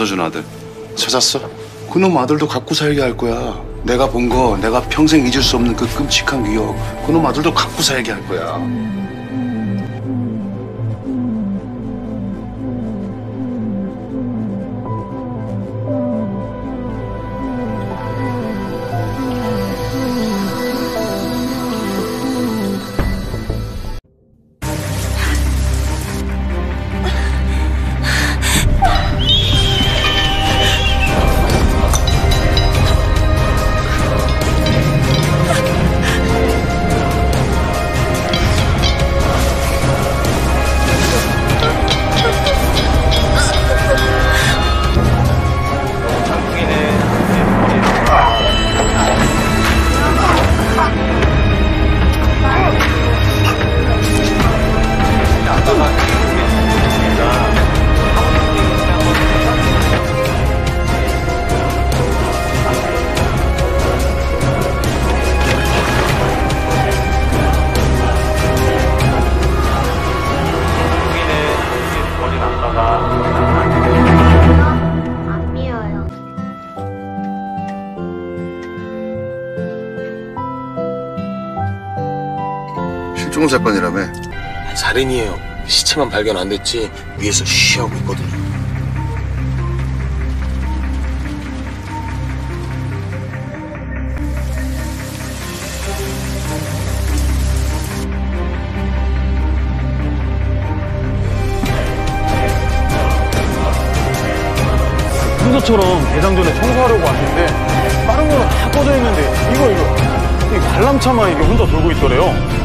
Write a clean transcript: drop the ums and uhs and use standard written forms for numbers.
장서준 아들 찾았어? 그놈 아들도 갖고 살게 할 거야. 내가 본 거, 내가 평생 잊을 수 없는 그 끔찍한 기억. 그놈 아들도 갖고 살게 할 거야. 실종 사건이라며? 살인이에요. 시체만 발견 안 됐지 위에서 쉬하고 있거든요. 평소처럼 개장 전에 청소하려고 왔는데 다른 거는 다 꺼져 있는데 이거 관람차만 이게 혼자 돌고 있더래요.